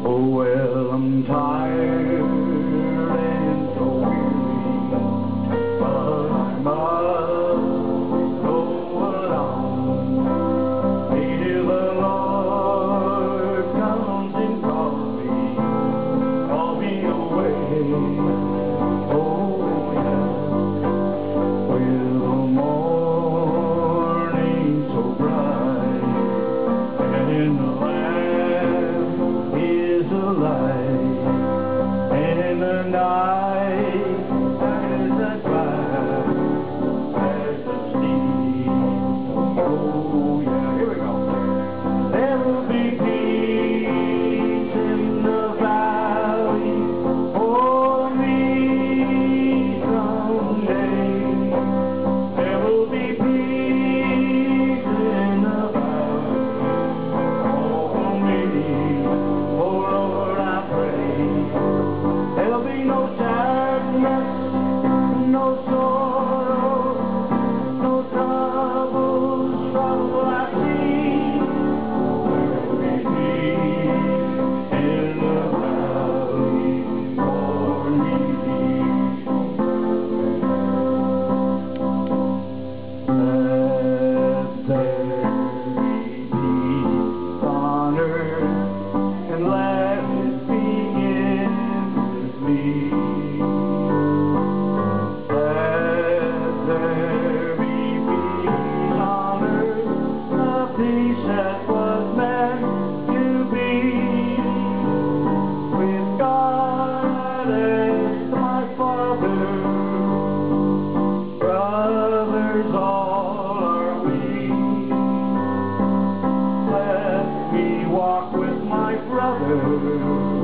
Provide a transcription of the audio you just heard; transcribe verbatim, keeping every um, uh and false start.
Oh well, I'm tired and so weary, but I must go along. Maybe the Lord comes and calls me, calls me away. Oh yeah, with the morning so bright and the light, and the night as the cloud, as the sea. Oh yeah, here we go. There will be peace in the valley for me someday. There will be peace in the valley for me. Oh Lord, there'll be no sadness, no sorrow, no troubles, trouble I see. There'll be peace in the valley for me. Let there be peace on earth, and let it begin with me. Let there be peace on earth, the peace that was meant to be, with God as my Father, brothers all are we. Let me walk with my brother.